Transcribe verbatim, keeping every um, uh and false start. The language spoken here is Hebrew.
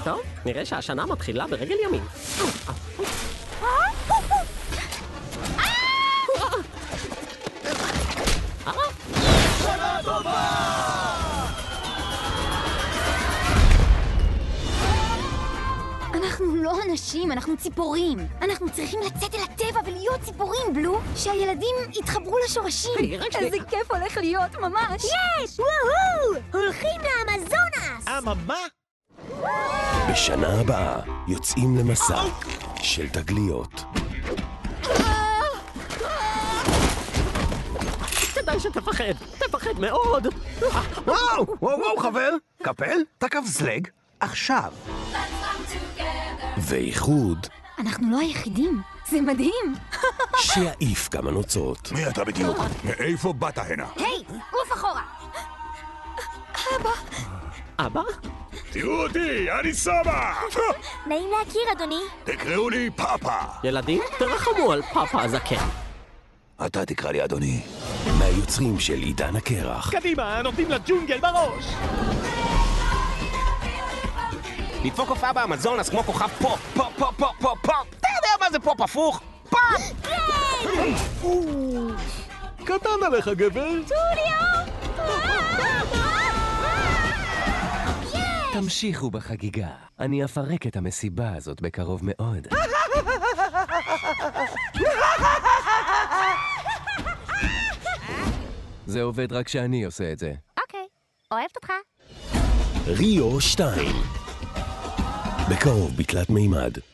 טוב, נראה שהשנה מתחילה ברגל ימין. שנה טובה! אנחנו לא אנשים, אנחנו ציפורים. אנחנו צריכים לצאת אל הטבע ולהיות ציפורים, בלו. שהילדים יתחברו לשורשים. היי, רק שנייה. איזה כיף הולך להיות, ממש. יש! וואו! הולכים לאמזונס! אממה? בשנה הבאה יוצאים למסע של תגליות. כדאי שתפחד, תפחד מאוד. וואו, וואו, וואו, חבר. קפל, תקף סלג, עכשיו. ואיחוד אנחנו לא היחידים. זה מדהים. שיעיף כמה נוצות. מי אתה בדיוק? מאיפה באת הנה? היי, עוף אחורה. אבא? תראו אותי, אני סבא! נעים להכיר, אדוני. תקראו לי פאפה. ילדים, תרחמו על פאפה הזקן. אתה תקרא לי אדוני. מהיוצרים של עידן הקרח. קדימה, נותנים לג'ונגל בראש! לדפוק הופעה באמזונס כמו כוכב פופ, פופ, פופ, פופ, פופ, פופ! אתה יודע מה זה פופ הפוך? פופ! קטן עליך, גבר! תמשיכו בחגיגה. אני אפרק את המסיבה הזאת בקרוב מאוד. זה עובד רק כשאני עושה את זה. אוקיי, אוהבת אותך. ריו שתיים בקרוב בתלת מימד.